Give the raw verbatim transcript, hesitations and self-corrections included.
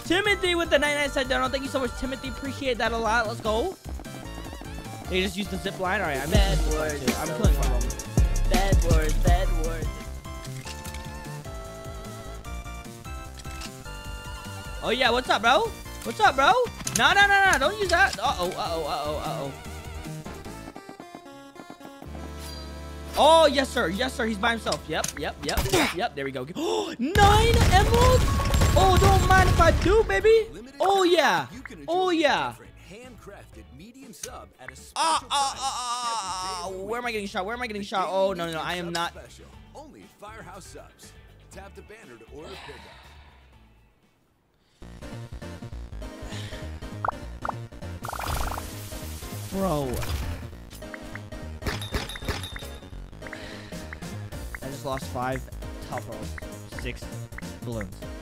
Timothy with the ninety-nine cent dono. Thank you so much, Timothy. Appreciate that a lot. Let's go. They just used the zip line. All right, I'm bad wars. I'm killing one of them. Bad wars. Bad wars. Oh yeah, what's up, bro? What's up, bro? No, no, no, no. Don't use that. Uh oh. Uh oh. Uh oh. Uh oh. Oh yes, sir. Yes, sir. He's by himself. Yep. Yep. Yep. Yep. Yep. There we go. Oh, nine emeralds. Oh, don't mind if I do, baby. Oh yeah. Oh yeah. Ah, ah, ah, ah. Where am I getting shot? Where am I getting shot? Oh no, no, no. I am not. Only Firehouse subs. Tap the banner to order pickup. Bro. I just lost five top rolls. Six balloons.